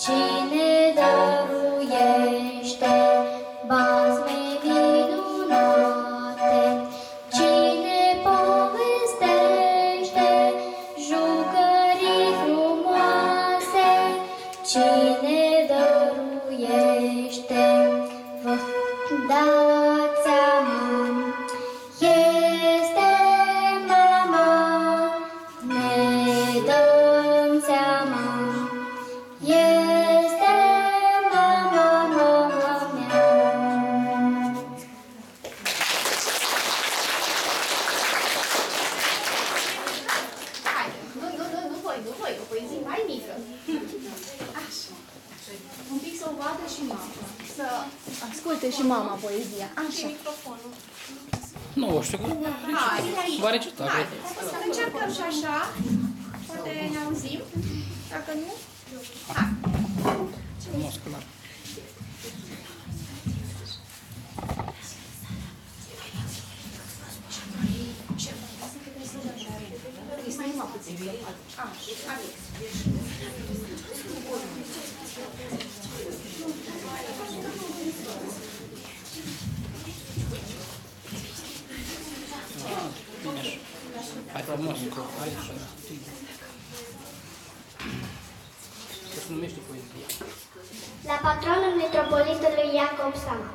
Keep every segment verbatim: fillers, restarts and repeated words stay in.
Cine dăruiește basme minunate, cine povestește jucării frumoase, cine dăruiește, vă dați seama, este mama, ne dăm seama. Este mama, mama mea. Hai, nu, nu, nu, nu voi, nu voi, o poezie mai mică. Așa. Un pic să o vadă și mama. Să asculte și mama poezia. Așa. Microfonul. Nu știu, Hai, va recita. hai, să încercăm și așa. Poate ne auzim. Dacă nu, hai. Frumos, clar. Hai frumos, hai așa. Cum se numește poezia? La patronul metropolitului Iacob Sama.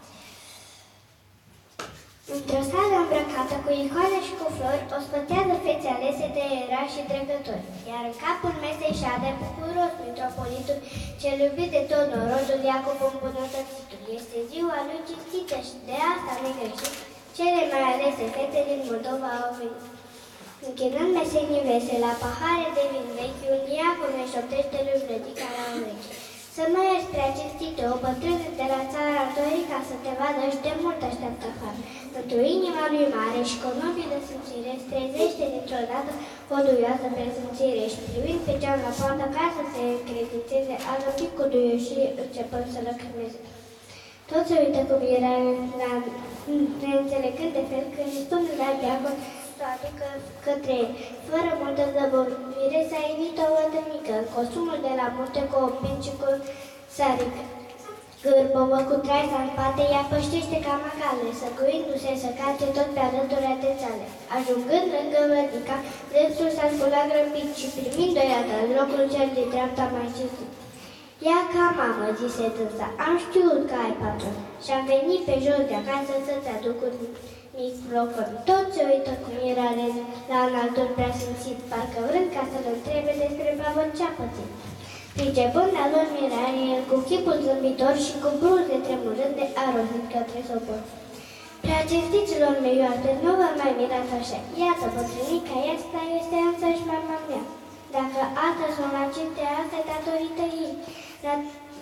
Într-o sală îmbrăcată cu icoane și cu flori, ospătează fețe alese de erași și dregători, iar în capul mesei șade bucuros metropolitul, cel iubit de tot norodul Iacob îmbunătățitul. Este ziua lui cinstită și de asta negreșit, cele mai alese fete din Moldova au venit. Închinând mesenii vese la pahare de vin vechi, un diacon îi șoptește lui Vrădica la urechi. Să mă ierți prea cinstite, o bătrână de la țară ar dori ca să te vadă și de mult așteaptă afară. Într-o inima lui mare și cu o nobilă simțire, strezește dintr-o dată o duioasă presimțire și privind pe geam la poartă ca să se încredințeze, a zăpit cu duioșie începând să lăcrimeze. Toți se uită cu mirare la neînțelegând de fel când îi spune la diacon să aducă către ei. Fără multă zăbovire s-a invit o vădă mică, costumul de la munte cu o pinci cu sarică. Gârbovă cu traisa în spate, ea păștește ca macale, săcuindu-se să calce tot pe alăturea de țale. Ajungând lângă Vrădica, dânsul s-a sculat grăbit și primind-o iată în locul cel de dreapta mai cinstit. Ia ca mamă, zise dânsa, am știut că ai patron și-am venit pe jos de acasă să-ți aduc un microfon. Toți se uită cu mirare la înaltul preasimțit, parcă vrând ca să-l întrebe despre babă ce-a pățit. Pricepând la lor mirare, el cu chipul zâmbitor și cu bruze tremurânde a rostit către sobor. Prea cinstiților mei oaspeți, nu vă mai mirați așa. Iată, bătrânica asta este însăși mama mea. Dacă astăzi sunt la cinste, asta e datorită ei. La...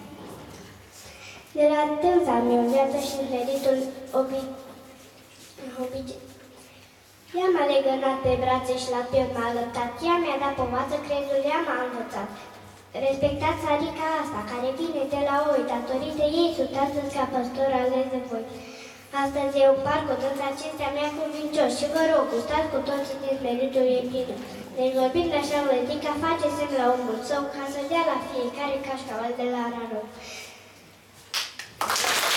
De la dânsa mi-o viață și învelitul obi... obicei. Ea m-a legănat pe brațe și la piept m-a alăptat. Ea mi-a dat povață, crezul ea m-a învățat. Respectați adică asta, care vine de la oi, datorită ei suntați ca păstor ales de voi. Astăzi eu par cu dânsa cinstea mea convincios și vă rog, gustați cu toții din meritul ei plină. Deci vorbind așa, Vrădica face semn la omul său ca să dea la fiecare cașcaval de la Rarău.